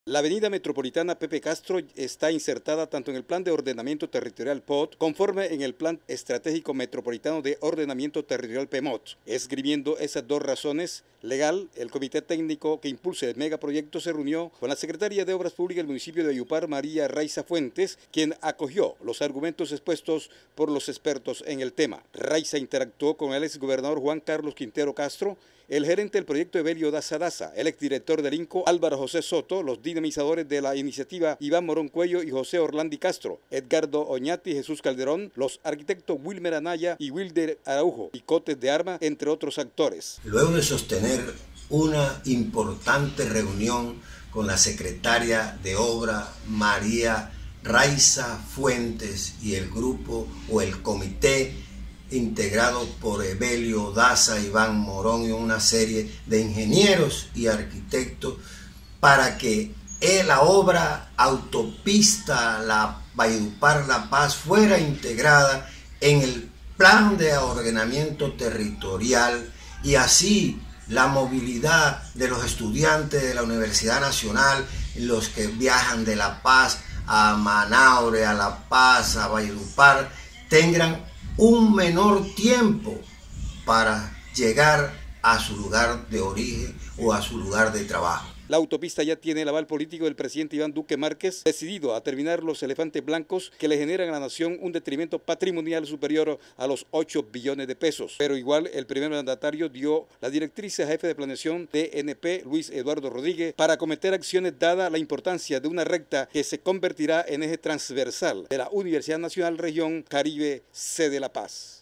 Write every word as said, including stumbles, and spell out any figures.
La avenida metropolitana Pepe Castro está insertada tanto en el Plan de Ordenamiento Territorial P O T conforme en el Plan Estratégico Metropolitano de Ordenamiento Territorial P M O T. Escribiendo esas dos razones legal, el Comité Técnico que impulsa el megaproyecto se reunió con la Secretaria de Obras Públicas del municipio de Valledupar, María Raiza Fuentes, quien acogió los argumentos expuestos por los expertos en el tema. Raiza interactuó con el exgobernador Juan Carlos Quintero Castro, el gerente del proyecto Evelio Daza Daza, el exdirector del INCO Álvaro José Soto, los dinamizadores de la iniciativa Iván Morón Cuello y José Orlandi Castro, Edgardo Oñati, Jesús Calderón, los arquitectos Wilmer Anaya y Wilder Araujo, y Cotes de Arma, entre otros actores. Luego de sostener una importante reunión con la secretaria de Obra, María Raiza Fuentes, y el grupo o el comité integrado por Evelio Daza, Iván Morón y una serie de ingenieros y arquitectos para que la obra autopista la Valledupar-La Paz fuera integrada en el plan de ordenamiento territorial, y así la movilidad de los estudiantes de la Universidad Nacional, los que viajan de La Paz a Manaure, a La Paz, a Valledupar, tengan un menor tiempo para llegar a su lugar de origen o a su lugar de trabajo. La autopista ya tiene el aval político del presidente Iván Duque Márquez, decidido a terminar los elefantes blancos que le generan a la nación un detrimento patrimonial superior a los ocho billones de pesos. Pero igual el primer mandatario dio la directriz a jefe de planeación de N P, Luis Eduardo Rodríguez, para acometer acciones dada la importancia de una recta que se convertirá en eje transversal de la Universidad Nacional Región Caribe, sede La Paz.